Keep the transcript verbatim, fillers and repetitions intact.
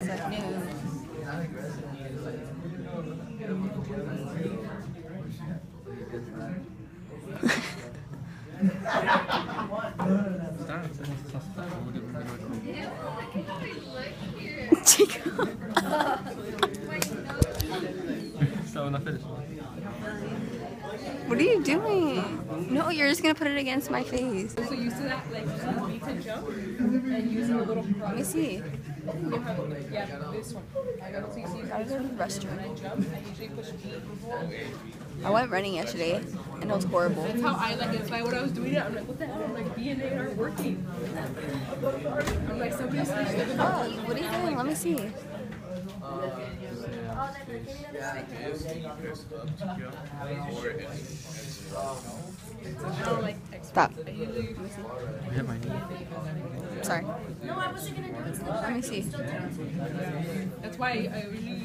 like, no. Chico. What are you doing? No, you're just gonna put it against my face. So used to that, like using to jump and using a little. Let me see. Yeah, this one. I go to see. I go to the restroom. I jump. I usually push B. I went running yesterday, and it was horrible. That's how I like it. It's like when I was doing it, I'm like, what the hell? I'm like, B and A aren't working. I'm like, somebody's sleeping. Oh, what are you doing? Let me see. Stop. Sorry. No, I wasn't gonna do it. Let me see. That's why I really